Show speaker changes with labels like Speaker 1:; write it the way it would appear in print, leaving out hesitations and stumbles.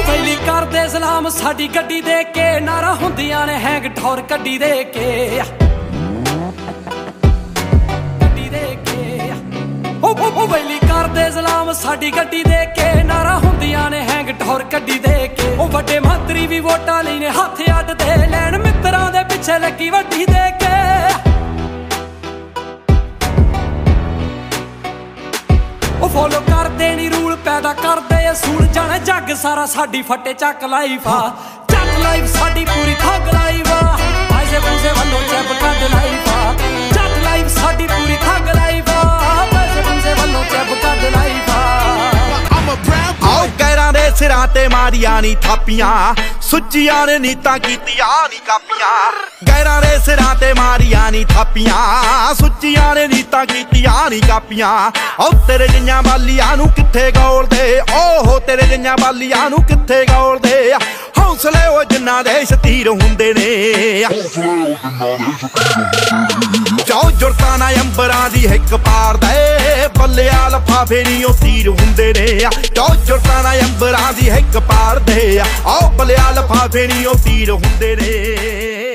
Speaker 1: ਪਹਿਲੀ ਕਰਦੇ ਸਲਾਮ ਸਾਡੀ ਗੱਡੀ ਦੇ ਕੇ ਨਾਰਾ ਹੁੰਦੀਆਂ ਨੇ ਹੈਂਗ ਠੌਰ ਗੱਡੀ ਦੇ ਕੇ ਉਹ ਪਹਿਲੀ ਕਰਦੇ ਸਲਾਮ ਸਾਡੀ ਗੱਡੀ ਦੇ ਕੇ ਨਾਰਾ ਹੁੰਦੀਆਂ ਨੇ ਹੈਂਗ ਠੌਰ ਗੱਡੀ ਦੇ ਕੇ ਉਹ ਵੱਡੇ ਮੰਤਰੀ ਵੀ ਵੋਟਾਂ ਲਈ ਨੇ ਹੱਥ ਅੱਡਦੇ ਲੈਣ ਮਿੱਤਰਾਂ ਦੇ ਪਿੱਛੇ ਲੱਗੀ ਵੱਡੀ ਦੇ ਕੇ ਉਹ ਫੋਲੋ ਕਰਦੇ ਨੀ ਰੂਲ ਪੈਦਾ ਕਰਦੇ ਅਸੂਲ ਜਾਣੇ ਜੱਗ ਸਾਰਾ ਸਾਡੀ ਫੱਟੇ ਚੱਕ ਲਾਈਫ ਆ ਚੱਕ ਲਾਈਫ ਸਾਡੀ ਪੂਰੀ ਠੱਗ ਲਾਈਫ ਆ ਆਇਸੇ ਪੂਸੇ ਵੱਲੋਂ ਚੈਪ ਕੱਢ ਲਾਈਫ ਆ ਚੱਕ ਲਾਈਫ ਸਾਡੀ ਪੂਰੀ ਠੱਗ ਲਾਈਫ ਆ ਆਇਸੇ ਪੂਸੇ ਵੱਲੋਂ ਚੈਪ ਕੱਢ ਲਾਈਫ ਆ
Speaker 2: ਆਓ ਗੈਰਾਂ ਦੇ ਸਿਰਾਂ ਤੇ ਮਾਰੀਆਂ ਨੀ ਥਾਪੀਆਂ ਸੁੱਚੀਆਂ ਨੇ ਨੀਤਾਂ ਕੀਤੀਆਂ ਨੀ ਕਾਪੀਆਂ ਗੈਰਾਂ ਦੇ ਸਿਰਾਂ ਤੇ ਮਾਰੀਆਂ ਨੀ ਥਾਪੀਆਂ ਸੁੱਚੀਆਂ ਨੇ ਨੀਤਾਂ ਕੀਤੀਆਂ ਨੀ ਕਾਪੀਆਂ ਓ ਤੇਰੇ ਜਿਹੀਆਂ ਬਾਲੀਆਂ ਨੂੰ ਕਿੱਥੇ ਗੋਲਦੇ ਓਹੋ ਤੇਰੇ ਜਿਹੀਆਂ ਬਾਲੀਆਂ ਨੂੰ ਕਿੱਥੇ ਗੋਲਦੇ ਹੌਸਲੇ ਉਹ ਜਿੰਨਾ ਦੇ ਸ਼ਤੀਰ ਹੁੰਦੇ ਨੇ ਜੋ ਜੁਰਤਾਂ ਨਾ ਅੰਬਰਾਂ ਦੀ ਹਿੱਕ ਪਾਰਦੇ ਬੱਲਿਆ ਲਫਾਫੇ ਨੀ ਉਹ ਤੀਰ ਹੁੰਦੇ ਨੇ ਜੋ ਜੁਰਤਾਂ ਨਾ ਅੰਬਰਾਂ ਦੀ ਹਿੱਕ ਪਾਰਦੇ ਆਓ ਬੱਲਿਆ ਲਫਾਫੇ ਨੀ ਉਹ ਤੀਰ ਹੁੰਦੇ ਨੇ।